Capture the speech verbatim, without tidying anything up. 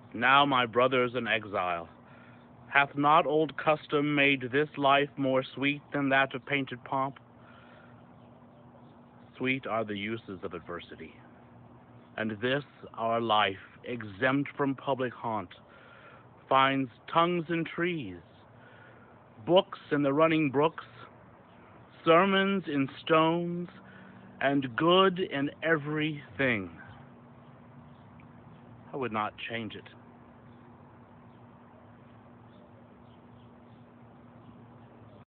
Now my brothers in exile, hath not old custom made this life more sweet than that of painted pomp? Sweet are the uses of adversity, and this our life, exempt from public haunt, finds tongues in trees, books in the running brooks, sermons in stones, and good in everything. I would not change it.